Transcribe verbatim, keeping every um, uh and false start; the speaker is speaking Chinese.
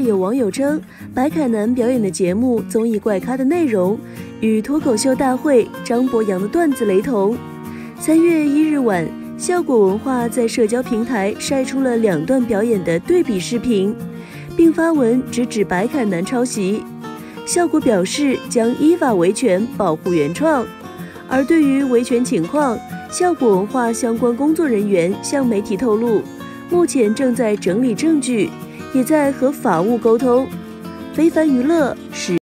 有网友称，白凯南表演的节目综艺怪咖的内容与脱口秀大会张博洋的段子雷同。三月一日晚，笑果文化在社交平台晒出了两段表演的对比视频，并发文直指白凯南抄袭。笑果表示将依法维权保护原创，而对于维权情况，笑果文化相关工作人员向媒体透露，目前正在整理证据，也在和法务沟通。非凡娱乐是